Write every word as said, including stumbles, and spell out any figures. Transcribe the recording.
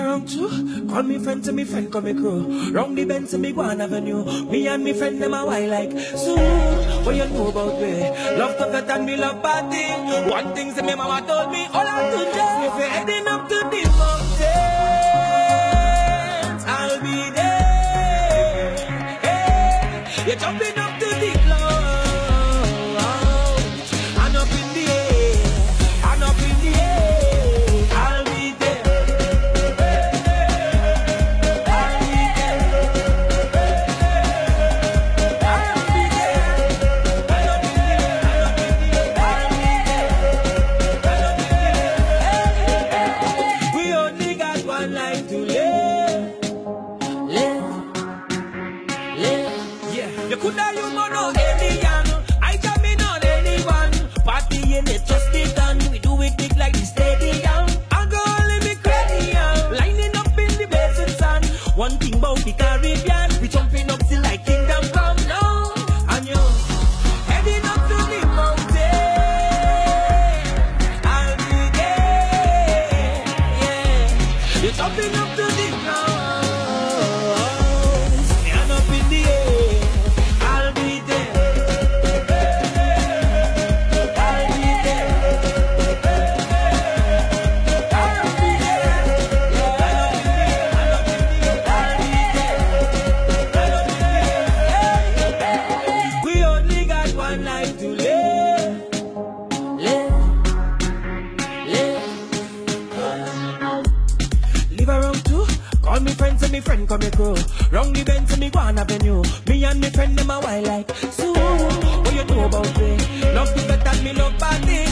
around too. Call me friend to me friend, come me crew. Round the bend to me Guan Avenue. Me and me friend them a why like so. What you know about me? Love to get and me love party. One thing that me mama told me, all I do just if you're heading up to the mountains, I'll be there. Hey, you're jumping up to the clouds. And up in the air, and up in the air, I'll be there. I'll be there. I'll be there. And up in the air, I'll be there. We only got one life to live. Live. Live. Yeah. You could have you mono alien. I jam in on anyone. Party in it, just it done. We do it big like the stadium. Alcohol in the cranium. Lining up in the blazing sun. One thing about the Caribbean. We jumping up till like kingdom come now. And you heading up to the mountain. I'll be there. Yeah. You're jumping up to the clouds. And up in the air. I'll be there. I'll be there. I'll be there. Yeah, I'll be there. I'll be there. We only got one life to live. Live. Live. Live around too. Call me friends and me friend come me crew. Round the bend to me Guan Avenue. Me and me friend them a why like so. What you know about me? Love to get and me love party.